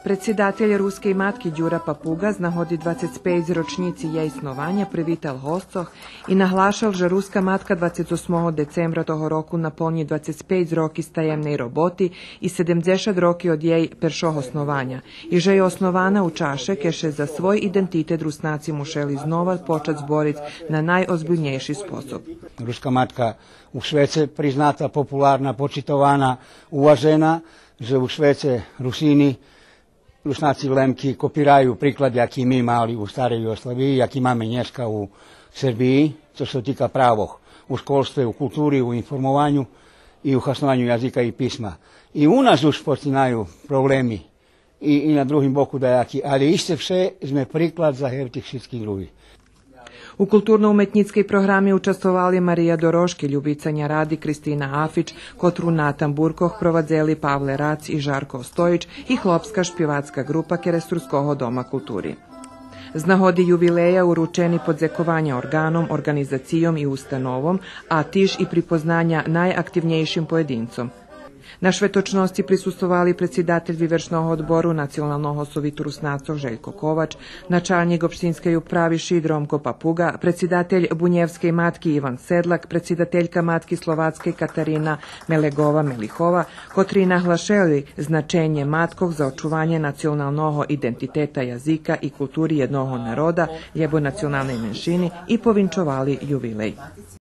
Председатель рускej matki Ďura Papuga z nahodi 25 ročnici jej snovanja privital hostcoh i nahlašal, že ruska matka 28. decembra toho roku naplní 25 roky stajemnej roboti i 70 roky od jej peršoho snovanja i že je osnovana u čaše keše za svoj identitet Rusnaci mušeli znova počet zboriť na najozbiljnejší spôsob. Ruska matka u Švédce priznata, populárna, počitovaná, uvažená, že u Švédce Rusíni Rusnáci v Lemki kopíraju príklad, aký my mali u starej Jugoslavii, aký máme dneska u Srbiji, čo sa týka právoch u školstve, u kultúri, u informovanju i u hasnovanju jazika i pisma. I u nás už počínajú problémy i na druhým boku dajaký, ale ešte vše sme príklad za tých všetkých ľudí. U kulturno-umetnickej programi učestvovali Marija Doroški, Ljubicanja Radi, Kristina Afić, kotru na tamburkoh provadzeli Pavle Rac i Žarko Stojić i hlopska špjevacka grupa Keresturskoho doma kulturi. Z nahodi jubileja uručeni podzekovanja organom, organizacijom i ustanovom, a tiž i pripoznanja najaktivnejšim pojedincom. Na švetočnosti prisustovali predsjedatelj Vyvršnog odboru Nacionalnog sovitu Rusnacov Željko Kovač, načelnik opštinske upravi Šidromko Papuga, predsjedatelj Bunjevske matki Ivan Sedlak, predsjedateljka matki Slovatske Katarina Melegova Melihova, kotri naglašeli značenje matkov za očuvanje nacionalnog identiteta jazika i kulturi jednog naroda, ljebo nacionalnej menšini i povinčovali jubilej.